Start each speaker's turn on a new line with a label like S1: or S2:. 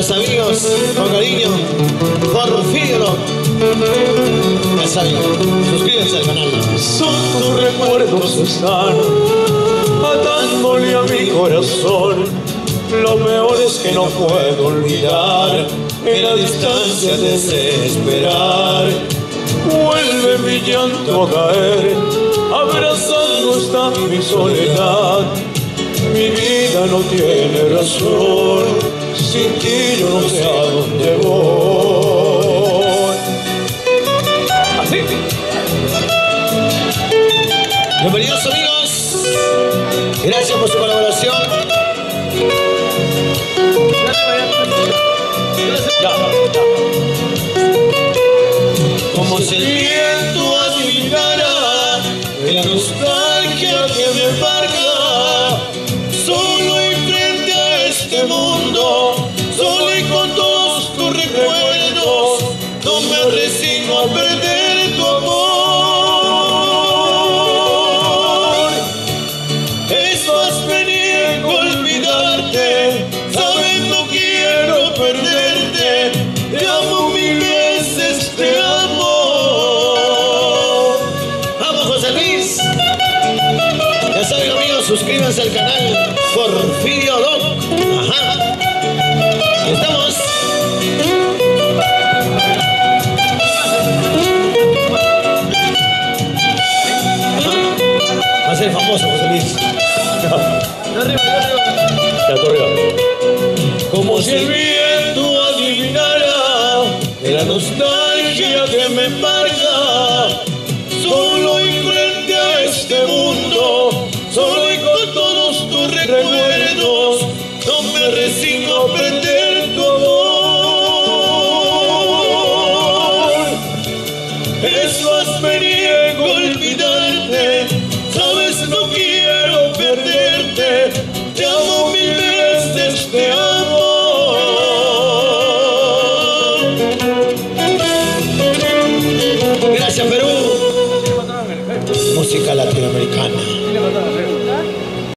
S1: los amigos, con cariño, Porfirio. Ya saben, suscríbanse al canal.
S2: Son tus recuerdos están matándole a mi corazón. Lo peor es que no puedo olvidar, en la distancia desesperar. Vuelve mi llanto a caer, abrazando está mi soledad. Mi vida no tiene razón, sin ti yo no sé a dónde voy. Así.
S1: Bienvenidos amigos, gracias por su colaboración. Como si el viento adivinara la nostalgia que me embarga, solo y frente a este mundo, solo y con todos tus recuerdos, no me resigno a perder tu amor. Es más peniego olvidarte, sabes no quiero perderte, te amo mil veces, te amo. Vamos José Luis. Ya saben amigos, suscríbanse al canal Porfirio Doc. Ajá. Aquí estamos. Va a ser famoso José Luis.
S2: Ya, tú arriba.
S1: Como si el viento adivinara la nostalgia que me embarga, solo y frente a este mundo, solo y con todos tus recuerdos, no me resigno a perder tu amor. Es más me niego a olvidarte, sabes no quiero perderte, te amo mil veces, te amo.